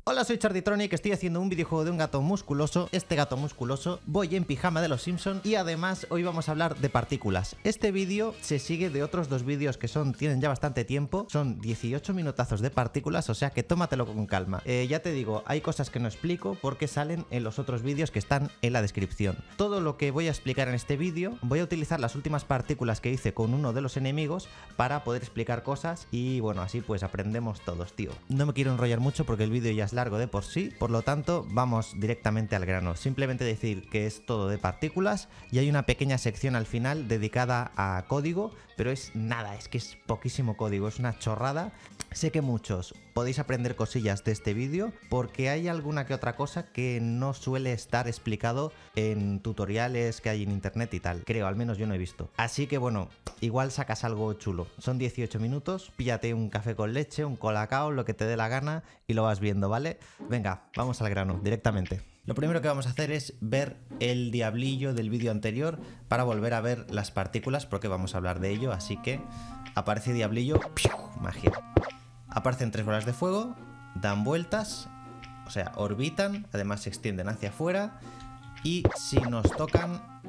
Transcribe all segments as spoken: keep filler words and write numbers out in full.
Hola, soy Charditronic, estoy haciendo un videojuego de un gato musculoso. Este gato musculoso, voy en pijama de los Simpsons y además hoy vamos a hablar de partículas. Este vídeo se sigue de otros dos vídeos que son tienen ya bastante tiempo. Son dieciocho minutazos de partículas, o sea que tómatelo con calma. Eh, ya te digo, hay cosas que no explico porque salen en los otros vídeos que están en la descripción. Todo lo que voy a explicar en este vídeo, voy a utilizar las últimas partículas que hice con uno de los enemigos para poder explicar cosas y bueno, así pues aprendemos todos, tío. No me quiero enrollar mucho porque el vídeo ya es largo de por sí, por lo tanto vamos directamente al grano. Simplemente decir que es todo de partículas y hay una pequeña sección al final dedicada a código, pero es nada, es que es poquísimo código, es una chorrada. Sé que muchos podéis aprender cosillas de este vídeo porque hay alguna que otra cosa que no suele estar explicado en tutoriales que hay en internet y tal. Creo, al menos yo no he visto. Así que bueno, igual sacas algo chulo. Son dieciocho minutos, píllate un café con leche, un colacao, lo que te dé la gana y lo vas viendo, ¿vale? Venga, vamos al grano, directamente. Lo primero que vamos a hacer es ver el diablillo del vídeo anterior para volver a ver las partículas porque vamos a hablar de ello, así que aparece diablillo, ¡piu! Magia. Aparecen tres bolas de fuego, dan vueltas, o sea, orbitan, además se extienden hacia afuera y si nos tocan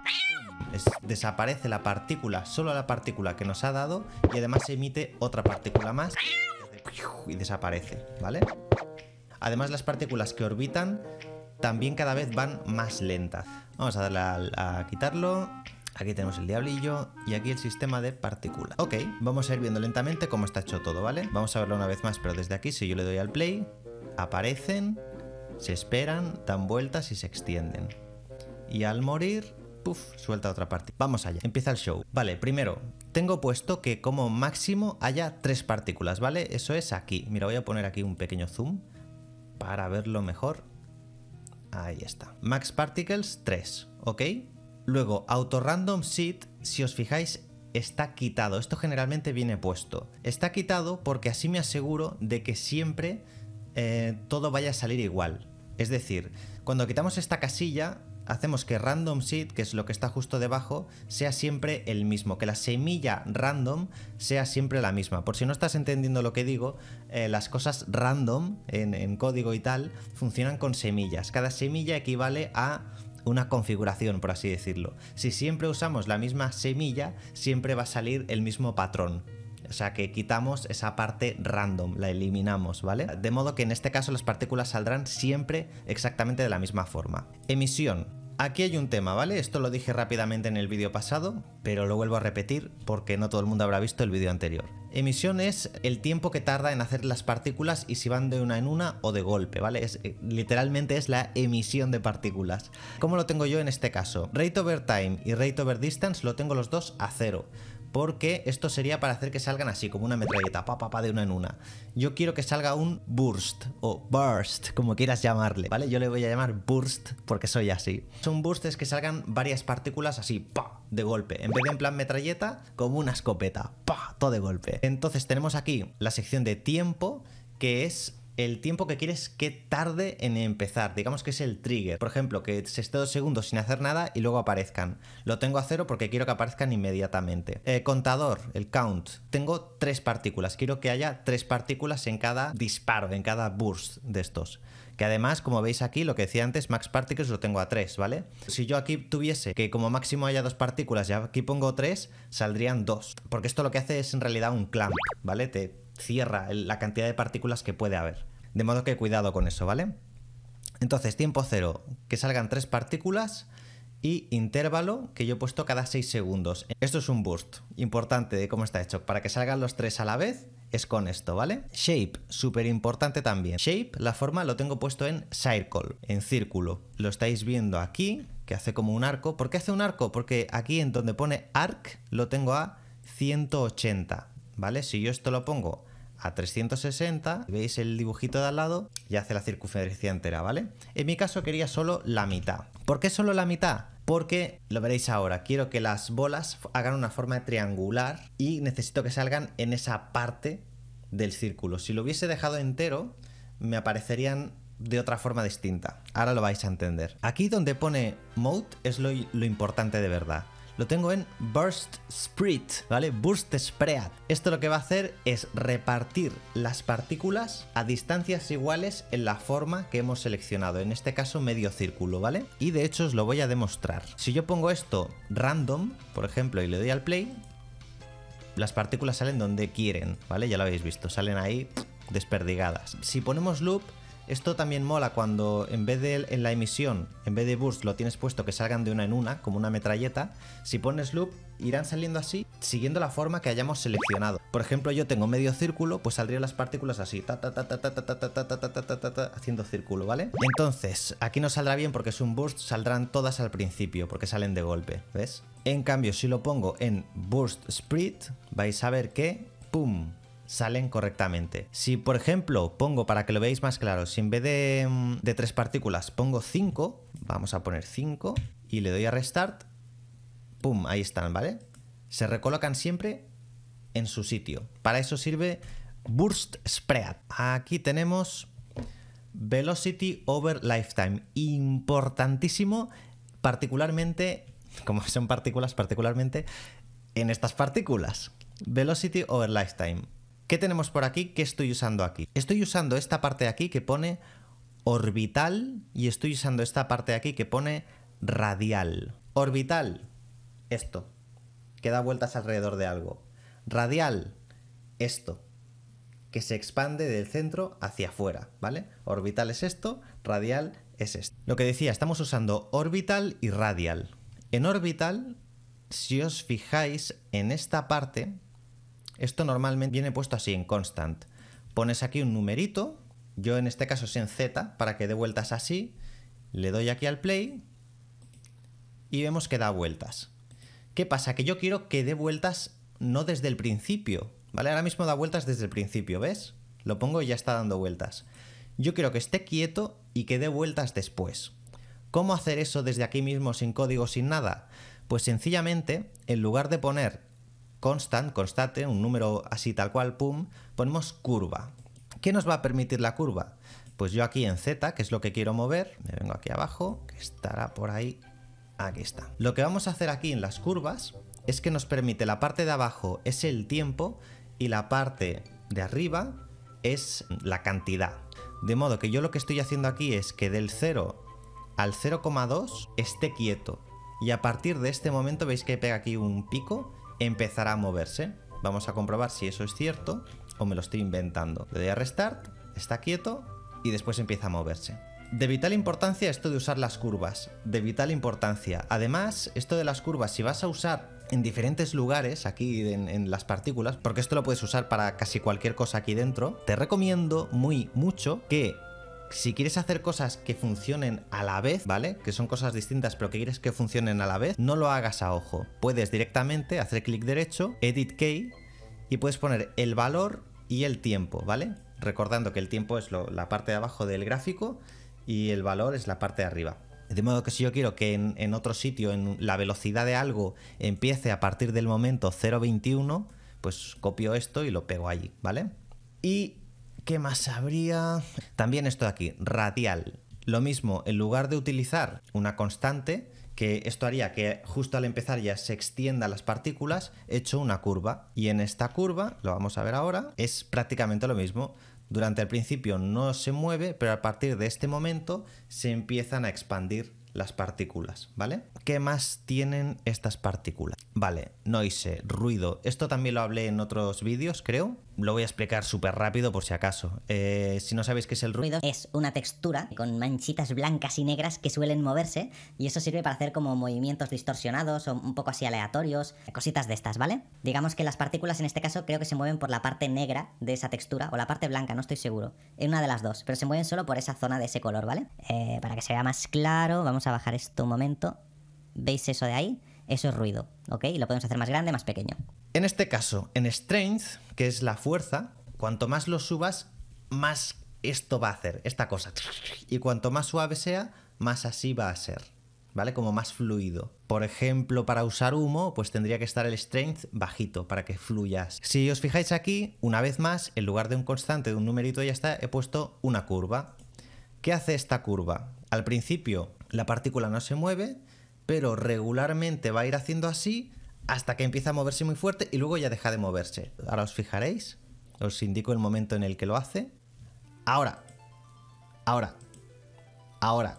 es, desaparece la partícula, solo la partícula que nos ha dado y además se emite otra partícula más y desaparece, ¿vale? Además las partículas que orbitan también cada vez van más lentas. Vamos a darle a, a quitarlo. Aquí tenemos el diablillo y aquí el sistema de partículas. Ok, vamos a ir viendo lentamente cómo está hecho todo, ¿vale? Vamos a verlo una vez más, pero desde aquí, si yo le doy al play, aparecen, se esperan, dan vueltas y se extienden. Y al morir, puff, suelta otra parte. Vamos allá, empieza el show. Vale, primero, tengo puesto que como máximo haya tres partículas, ¿vale? Eso es aquí. Mira, voy a poner aquí un pequeño zoom para verlo mejor. Ahí está. Max Particles tres, ¿ok? Luego, Auto Random Seed, si os fijáis, está quitado. Esto generalmente viene puesto. Está quitado porque así me aseguro de que siempre eh, todo vaya a salir igual. Es decir, cuando quitamos esta casilla, hacemos que Random Seed, que es lo que está justo debajo, sea siempre el mismo. Que la semilla random sea siempre la misma. Por si no estás entendiendo lo que digo, eh, las cosas random en, en código y tal funcionan con semillas. Cada semilla equivale a una configuración, por así decirlo. Si siempre usamos la misma semilla, siempre va a salir el mismo patrón. O sea que quitamos esa parte random, la eliminamos, ¿vale? De modo que en este caso las partículas saldrán siempre exactamente de la misma forma. Emisión. Aquí hay un tema, ¿vale? Esto lo dije rápidamente en el vídeo pasado, pero lo vuelvo a repetir porque no todo el mundo habrá visto el vídeo anterior. Emisión es el tiempo que tarda en hacer las partículas y si van de una en una o de golpe, ¿vale? Es, literalmente es la emisión de partículas. ¿Cómo lo tengo yo en este caso? Rate over time y rate over distance lo tengo los dos a cero. Porque esto sería para hacer que salgan así, como una metralleta, pa, pa, pa, de una en una. Yo quiero que salga un burst, o burst, como quieras llamarle, ¿vale? Yo le voy a llamar burst porque soy así. Un burst es que salgan varias partículas así, pa, de golpe. En vez de en plan metralleta, como una escopeta, pa, todo de golpe. Entonces tenemos aquí la sección de tiempo, que es el tiempo que quieres que tarde en empezar, digamos que es el trigger. Por ejemplo, que se esté dos segundos sin hacer nada y luego aparezcan. Lo tengo a cero porque quiero que aparezcan inmediatamente. Eh, contador, el count. Tengo tres partículas. Quiero que haya tres partículas en cada disparo, en cada burst de estos. Que además, como veis aquí, lo que decía antes, Max Particles lo tengo a tres, ¿vale? Si yo aquí tuviese que como máximo haya dos partículas y aquí pongo tres, saldrían dos. Porque esto lo que hace es en realidad un clamp, ¿vale? Te cierra la cantidad de partículas que puede haber. De modo que cuidado con eso, ¿vale? Entonces, tiempo cero, que salgan tres partículas y intervalo que yo he puesto cada seis segundos. Esto es un burst importante de cómo está hecho. Para que salgan los tres a la vez es con esto, ¿vale? Shape, súper importante también. Shape, la forma lo tengo puesto en circle, en círculo. Lo estáis viendo aquí, que hace como un arco. ¿Por qué hace un arco? Porque aquí en donde pone arc lo tengo a ciento ochenta. ¿Vale? Si yo esto lo pongo a trescientos sesenta, veis el dibujito de al lado, ya hace la circunferencia entera, ¿vale? En mi caso quería solo la mitad. ¿Por qué solo la mitad? Porque, lo veréis ahora, quiero que las bolas hagan una forma triangular y necesito que salgan en esa parte del círculo. Si lo hubiese dejado entero, me aparecerían de otra forma distinta. Ahora lo vais a entender. Aquí donde pone mode es lo, lo importante de verdad. lo tengo en Burst Spread, ¿vale? Burst Spread. Esto lo que va a hacer es repartir las partículas a distancias iguales en la forma que hemos seleccionado, en este caso medio círculo, ¿vale? Y de hecho os lo voy a demostrar. Si yo pongo esto random, por ejemplo, y le doy al play, las partículas salen donde quieren, ¿vale? Ya lo habéis visto, salen ahí desperdigadas. Si ponemos loop, esto también mola cuando en vez de en la emisión, en vez de burst lo tienes puesto que salgan de una en una, como una metralleta. Si pones loop, irán saliendo así, siguiendo la forma que hayamos seleccionado. Por ejemplo, yo tengo medio círculo, pues saldrían las partículas así, ta ta ta ta ta ta ta ta ta ta ta ta ta, haciendo círculo, ¿vale? Entonces, aquí no saldrá bien porque es un burst, saldrán todas al principio, porque salen de golpe, ¿ves? En cambio, si lo pongo en burst spread, vais a ver que, ¡pum!, salen correctamente. Si por ejemplo pongo, para que lo veáis más claro, si en vez de, de tres partículas pongo cinco, vamos a poner cinco y le doy a restart, pum, ahí están, ¿vale? Se recolocan siempre en su sitio. Para eso sirve Burst Spread. Aquí tenemos Velocity over Lifetime, importantísimo, particularmente, como son partículas, particularmente en estas partículas. Velocity over Lifetime. ¿Qué tenemos por aquí? ¿Qué estoy usando aquí? Estoy usando esta parte de aquí que pone orbital y estoy usando esta parte de aquí que pone radial. Orbital, esto, que da vueltas alrededor de algo. Radial, esto, que se expande del centro hacia afuera, ¿vale? Orbital es esto, radial es esto. Lo que decía, estamos usando orbital y radial. En orbital, si os fijáis en esta parte, esto normalmente viene puesto así en constant. Pones aquí un numerito, yo en este caso es en Z para que dé vueltas así, le doy aquí al play y vemos que da vueltas. ¿Qué pasa? Que yo quiero que dé vueltas no desde el principio, ¿vale? Ahora mismo da vueltas desde el principio, ¿ves? Lo pongo y ya está dando vueltas. Yo quiero que esté quieto y que dé vueltas después. ¿Cómo hacer eso desde aquí mismo sin código, sin nada? Pues sencillamente, en lugar de poner constant, constante, un número así tal cual, pum, ponemos curva. ¿Qué nos va a permitir la curva? Pues yo aquí en Z, que es lo que quiero mover, me vengo aquí abajo, que estará por ahí, aquí está. Lo que vamos a hacer aquí en las curvas es que nos permite, la parte de abajo es el tiempo y la parte de arriba es la cantidad. De modo que yo lo que estoy haciendo aquí es que del cero al cero coma dos esté quieto. Y a partir de este momento, veis que pega aquí un pico, empezará a moverse. Vamos a comprobar si eso es cierto o me lo estoy inventando. Le doy a restart, está quieto y después empieza a moverse. De vital importancia esto de usar las curvas, de vital importancia. Además, esto de las curvas, si vas a usar en diferentes lugares aquí en, en las partículas, porque esto lo puedes usar para casi cualquier cosa aquí dentro, te recomiendo muy mucho que si quieres hacer cosas que funcionen a la vez, ¿vale? Que son cosas distintas pero que quieres que funcionen a la vez, no lo hagas a ojo. Puedes directamente hacer clic derecho, Edit Key, y puedes poner el valor y el tiempo, ¿vale? Recordando que el tiempo es lo, la parte de abajo del gráfico y el valor es la parte de arriba. De modo que si yo quiero que en, en otro sitio en la velocidad de algo empiece a partir del momento cero coma veintiuno, pues copio esto y lo pego allí, ¿vale? Y ¿qué más habría? También esto de aquí, radial. Lo mismo, en lugar de utilizar una constante, que esto haría que justo al empezar ya se extiendan las partículas, he hecho una curva. Y en esta curva, lo vamos a ver ahora, es prácticamente lo mismo. Durante el principio no se mueve, pero a partir de este momento se empiezan a expandir las partículas, ¿vale? ¿Qué más tienen estas partículas? Vale, noise, ruido. Esto también lo hablé en otros vídeos, creo. Lo voy a explicar súper rápido por si acaso. Eh, si no sabéis qué es el ruido... Es una textura con manchitas blancas y negras que suelen moverse y eso sirve para hacer como movimientos distorsionados o un poco así aleatorios, cositas de estas, ¿vale? Digamos que las partículas en este caso creo que se mueven por la parte negra de esa textura o la parte blanca, no estoy seguro. En una de las dos, pero se mueven solo por esa zona de ese color, ¿vale? Eh, para que se vea más claro, vamos a bajar esto un momento. ¿Veis eso de ahí? Eso es ruido, ¿ok? Y lo podemos hacer más grande, más pequeño. En este caso, en strength, que es la fuerza, cuanto más lo subas, más esto va a hacer, esta cosa. Y cuanto más suave sea, más así va a ser, ¿vale? Como más fluido. Por ejemplo, para usar humo, pues tendría que estar el strength bajito para que fluyas. Si os fijáis aquí, una vez más, en lugar de un constante, de un numerito, ya está, he puesto una curva. ¿Qué hace esta curva? Al principio, la partícula no se mueve, pero regularmente va a ir haciendo así hasta que empieza a moverse muy fuerte y luego ya deja de moverse. Ahora os fijaréis, os indico el momento en el que lo hace. Ahora, ahora, ahora,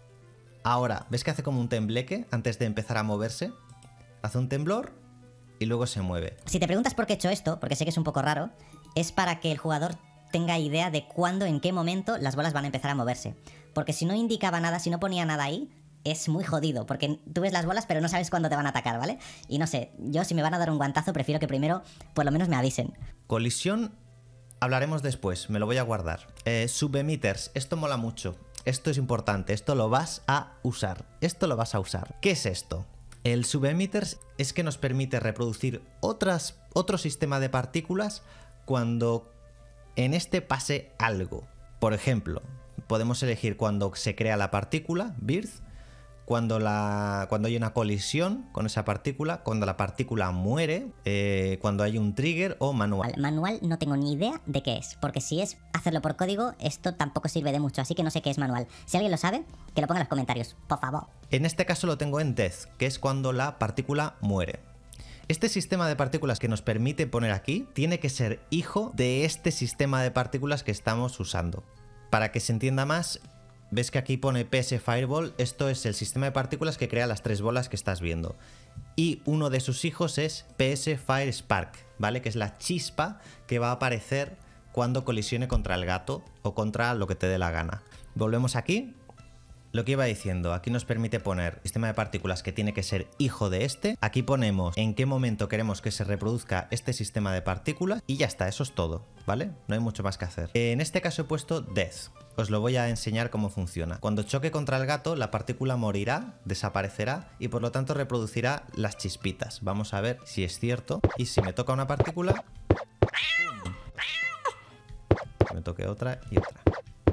ahora. ¿Ves que hace como un tembleque antes de empezar a moverse? Hace un temblor y luego se mueve. Si te preguntas por qué he hecho esto, porque sé que es un poco raro, es para que el jugador tenga idea de cuándo, en qué momento las bolas van a empezar a moverse. Porque si no indicaba nada, si no ponía nada ahí, es muy jodido, porque tú ves las bolas pero no sabes cuándo te van a atacar, ¿vale? Y no sé, yo si me van a dar un guantazo prefiero que primero por lo menos me avisen. Colisión hablaremos después, me lo voy a guardar. Eh, subemitters, esto mola mucho, esto es importante, esto lo vas a usar, esto lo vas a usar. ¿Qué es esto? El subemitters es que nos permite reproducir otras, otro sistema de partículas cuando en este pase algo. Por ejemplo, podemos elegir cuando se crea la partícula, birth, cuando, la, cuando hay una colisión con esa partícula, cuando la partícula muere, eh, cuando hay un trigger o manual. Manual no tengo ni idea de qué es, porque si es hacerlo por código, esto tampoco sirve de mucho, así que no sé qué es manual. Si alguien lo sabe, que lo ponga en los comentarios, por favor. En este caso lo tengo en death, que es cuando la partícula muere. Este sistema de partículas que nos permite poner aquí tiene que ser hijo de este sistema de partículas que estamos usando. Para que se entienda más, ves que aquí pone P S Fireball, esto es el sistema de partículas que crea las tres bolas que estás viendo. Y uno de sus hijos es P S Fire Spark, ¿vale? Que es la chispa que va a aparecer cuando colisione contra el gato o contra lo que te dé la gana. Volvemos aquí. Lo que iba diciendo, aquí nos permite poner sistema de partículas que tiene que ser hijo de este. Aquí ponemos en qué momento queremos que se reproduzca este sistema de partículas y ya está, eso es todo, ¿vale? No hay mucho más que hacer. En este caso he puesto death. Os lo voy a enseñar cómo funciona. Cuando choque contra el gato, la partícula morirá, desaparecerá y por lo tanto reproducirá las chispitas. Vamos a ver si es cierto. Y si me toca una partícula, me toque otra y otra.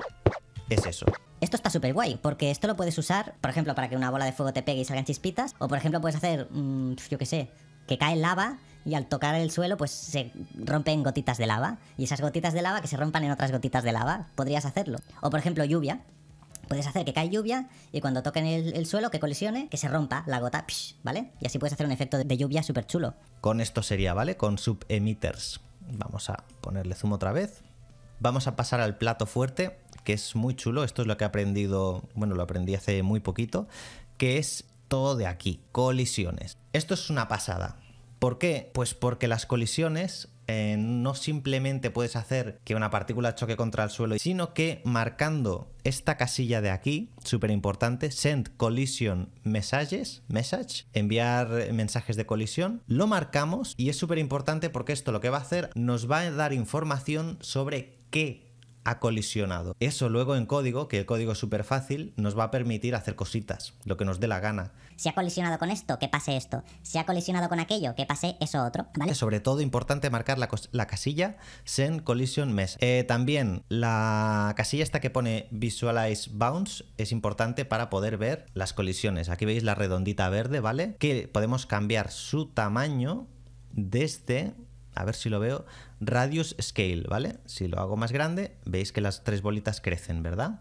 Es eso. Esto está súper guay, porque esto lo puedes usar, por ejemplo, para que una bola de fuego te pegue y salgan chispitas, o por ejemplo puedes hacer, mmm, yo qué sé, que cae lava y al tocar el suelo pues se rompen gotitas de lava, y esas gotitas de lava que se rompan en otras gotitas de lava, podrías hacerlo. O por ejemplo lluvia, puedes hacer que cae lluvia y cuando toquen el, el suelo, que colisione, que se rompa la gota, psh, ¿vale? Y así puedes hacer un efecto de lluvia súper chulo. Con esto sería, ¿vale? Con subemitters. Vamos a ponerle zoom otra vez. Vamos a pasar al plato fuerte, que es muy chulo. Esto es lo que he aprendido, bueno, lo aprendí hace muy poquito, que es todo de aquí, colisiones. Esto es una pasada. ¿Por qué? Pues porque las colisiones eh, no simplemente puedes hacer que una partícula choque contra el suelo, sino que marcando esta casilla de aquí, súper importante, Send Collision Messages, Message, enviar mensajes de colisión, lo marcamos y es súper importante porque esto lo que va a hacer nos va a dar información sobre qué ha colisionado. Eso luego en código, que el código es súper fácil, nos va a permitir hacer cositas, lo que nos dé la gana. Si ha colisionado con esto, que pase esto. Si ha colisionado con aquello, que pase eso otro, ¿vale? Sobre todo importante marcar la, la casilla Send Collision Message. Eh, también la casilla esta que pone Visualize Bounce es importante para poder ver las colisiones. Aquí veis la redondita verde, ¿vale? Que podemos cambiar su tamaño desde... A ver si lo veo. Radius Scale, ¿vale? Si lo hago más grande, veis que las tres bolitas crecen, ¿verdad?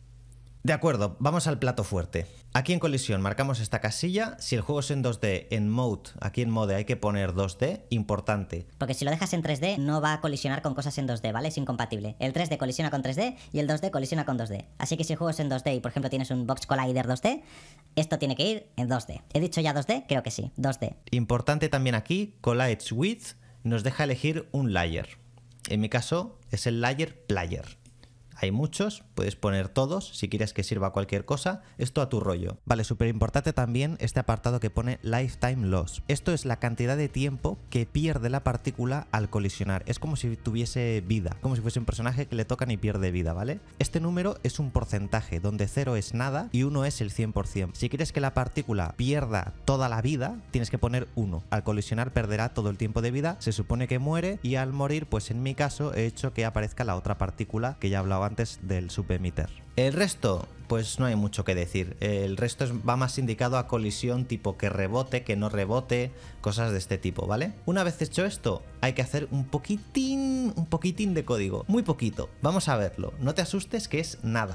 De acuerdo, vamos al plato fuerte. Aquí en colisión marcamos esta casilla. Si el juego es en dos D, en Mode, aquí en Mode hay que poner dos D, importante. Porque si lo dejas en tres D, no va a colisionar con cosas en dos D, ¿vale? Es incompatible. El tres D colisiona con tres D y el dos D colisiona con dos D. Así que si el juego es en dos D y, por ejemplo, tienes un Box Collider dos D, esto tiene que ir en dos D. ¿He dicho ya dos D? Creo que sí, dos D. Importante también aquí, Collides With nos deja elegir un layer. En mi caso es el layer player. Hay muchos, puedes poner todos si quieres que sirva cualquier cosa, esto a tu rollo. Vale, súper importante también este apartado que pone Lifetime Loss. Esto es la cantidad de tiempo que pierde la partícula al colisionar. Es como si tuviese vida, como si fuese un personaje que le tocan y pierde vida, ¿vale? Este número es un porcentaje, donde cero es nada y uno es el cien por cien. Si quieres que la partícula pierda toda la vida, tienes que poner uno. Al colisionar perderá todo el tiempo de vida, se supone que muere y al morir, pues en mi caso he hecho que aparezca la otra partícula que ya hablaba antes del subemitter. El resto, pues no hay mucho que decir. El resto es, va más indicado a colisión tipo que rebote, que no rebote, cosas de este tipo, ¿vale? Una vez hecho esto, hay que hacer un poquitín, un poquitín de código, muy poquito. Vamos a verlo. No te asustes que es nada.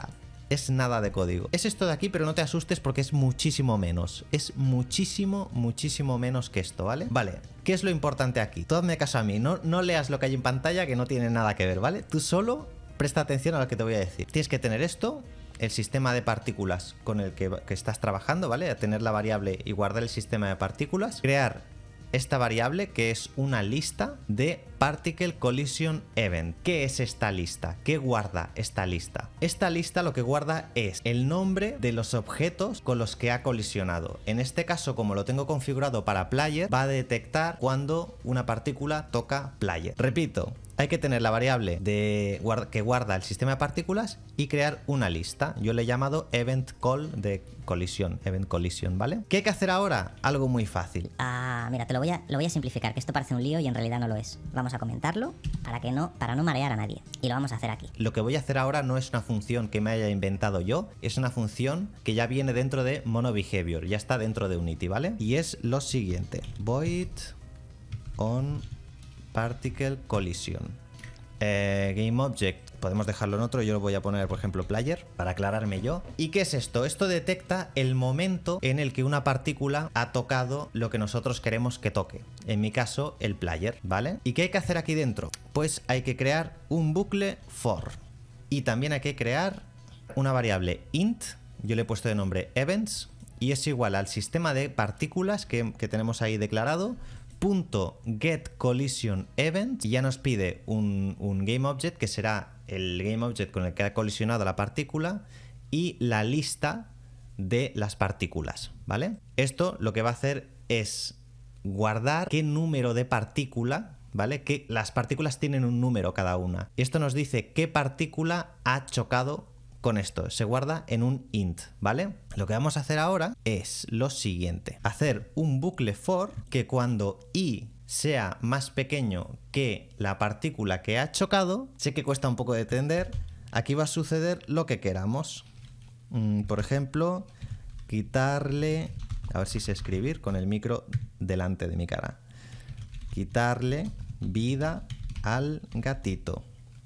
Es nada de código. Es esto de aquí, pero no te asustes porque es muchísimo menos. Es muchísimo, muchísimo menos que esto, ¿vale? Vale, ¿qué es lo importante aquí? Tú hazme caso a mí, no, no leas lo que hay en pantalla que no tiene nada que ver, ¿vale? Tú solo presta atención a lo que te voy a decir. Tienes que tener esto, el sistema de partículas con el que, que estás trabajando, ¿vale? A tener la variable y guardar el sistema de partículas. Crear esta variable que es una lista de Particle Collision Event. ¿Qué es esta lista? ¿Qué guarda esta lista? Esta lista lo que guarda es el nombre de los objetos con los que ha colisionado. En este caso, como lo tengo configurado para Player, va a detectar cuando una partícula toca Player. Repito, hay que tener la variable de que guarda el sistema de partículas y crear una lista. Yo le he llamado Event Call de colisión, Event Collision, ¿vale? ¿Qué hay que hacer ahora? Algo muy fácil. Ah, mira, te lo voy a, lo voy a simplificar, que esto parece un lío y en realidad no lo es. Vamos a comentarlo para que no, para no marear a nadie. Y lo vamos a hacer aquí. Lo que voy a hacer ahora no es una función que me haya inventado yo, es una función que ya viene dentro de MonoBehavior, ya está dentro de Unity, ¿vale? Y es lo siguiente: void on particle collision. Eh, GameObject, podemos dejarlo en otro, yo lo voy a poner por ejemplo player para aclararme yo. ¿Y qué es esto? Esto detecta el momento en el que una partícula ha tocado lo que nosotros queremos que toque, en mi caso el player, ¿vale? ¿Y qué hay que hacer aquí dentro? Pues hay que crear un bucle for y también hay que crear una variable int, yo le he puesto de nombre events y es igual al sistema de partículas que, que tenemos ahí declarado, punto get collision event, y ya nos pide un, un GameObject que será el GameObject con el que ha colisionado la partícula y la lista de las partículas, ¿vale? Esto lo que va a hacer es guardar qué número de partícula, ¿vale? Que las partículas tienen un número cada una. Esto nos dice qué partícula ha chocado con esto. Se guarda en un int, ¿vale? Lo que vamos a hacer ahora es lo siguiente: hacer un bucle for que cuando i sea más pequeño que la partícula que ha chocado, sé que cuesta un poco de entender, aquí va a suceder lo que queramos. Mm, por ejemplo, quitarle, a ver si sé escribir con el micro delante de mi cara, quitarle vida al gatito,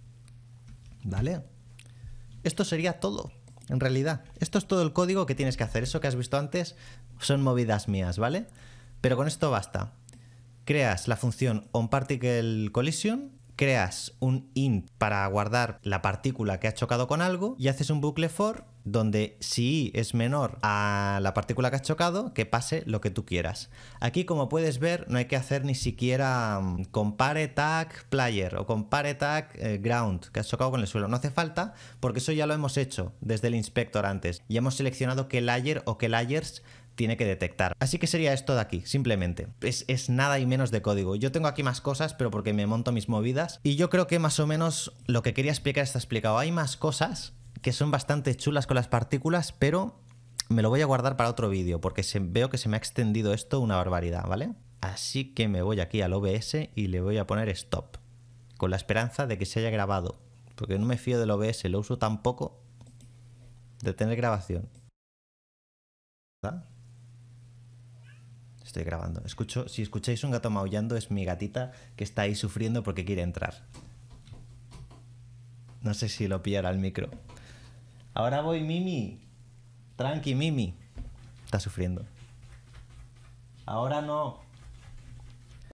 ¿vale? Esto sería todo, en realidad. Esto es todo el código que tienes que hacer. Eso que has visto antes son movidas mías, ¿vale? Pero con esto basta. Creas la función onParticleCollision, creas un int para guardar la partícula que ha chocado con algo y haces un bucle for donde si i es menor a la partícula que has chocado, que pase lo que tú quieras. Aquí, como puedes ver, no hay que hacer ni siquiera um, compare tag player o compare tag eh, ground, que has chocado con el suelo. No hace falta porque eso ya lo hemos hecho desde el inspector antes. Y hemos seleccionado qué layer o qué layers tiene que detectar. Así que sería esto de aquí, simplemente. Es, es nada y menos de código. Yo tengo aquí más cosas, pero porque me monto mis movidas. Y yo creo que más o menos lo que quería explicar está explicado. Hay más cosas que son bastante chulas con las partículas, pero me lo voy a guardar para otro vídeo, porque se, veo que se me ha extendido esto una barbaridad, ¿vale? Así que me voy aquí al O B S y le voy a poner stop, con la esperanza de que se haya grabado, porque no me fío del O B S, lo uso tan poco de tener grabación. ¿Verdad? Estoy grabando. Escucho, si escucháis un gato maullando, es mi gatita que está ahí sufriendo porque quiere entrar. No sé si lo pillará el micro. Ahora voy, Mimi. Tranqui, Mimi. Está sufriendo. Ahora no.